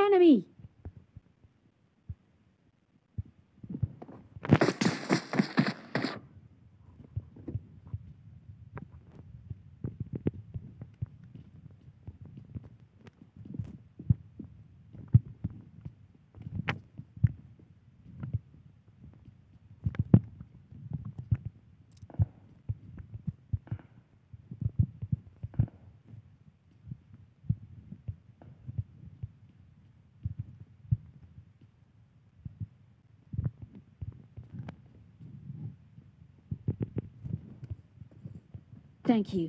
enemy! Thank you.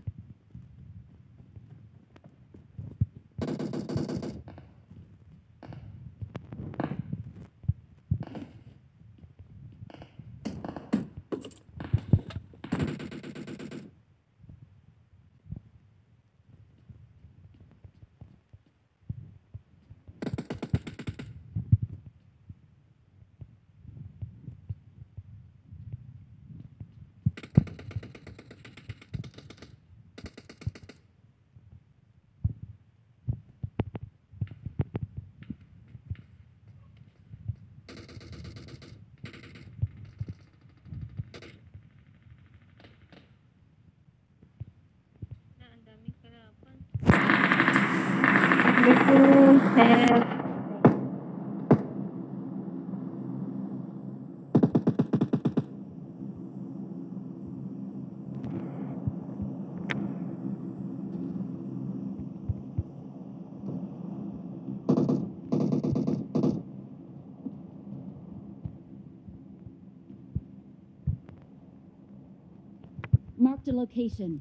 Marked a location.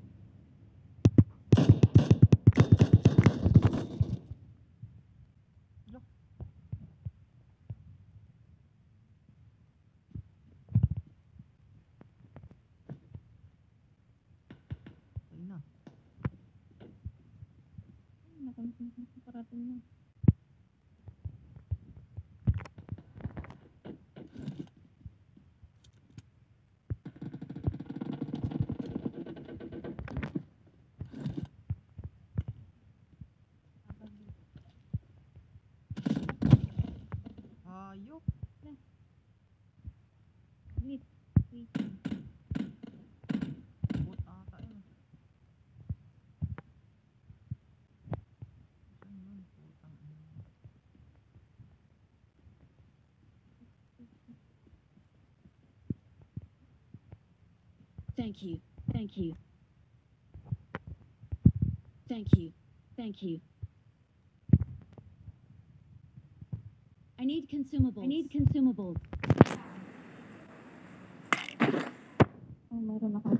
Ayok. Wait. Bot ata yun. Saan yun? Putang ina. Thank you. Thank you. Thank you. Thank you. I need consumables. I need consumables. Oh, meron ako.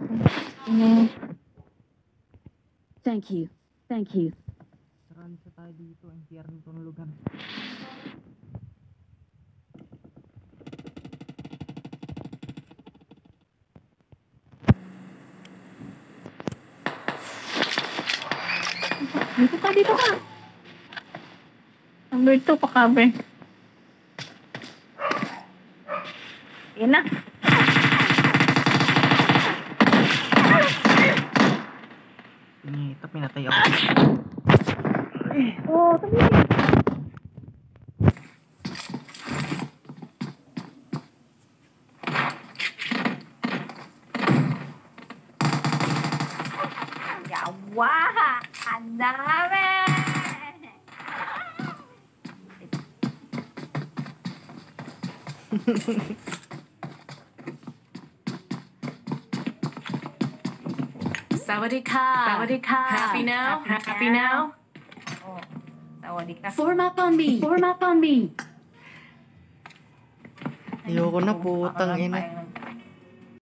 Thank you. Thank you. Sarali sa tayo dito. Impyerno itong lugar. Dito ka. Number 2, pa-cover. Yan na. Pinita, pinatay ako. Oh, tabi. Yawa! Ang dami! Sawadika. Sawadika. Happy now? Happy now? Oh, sawadika. Form up on me. Form up on me. Ayoko na, putang ina.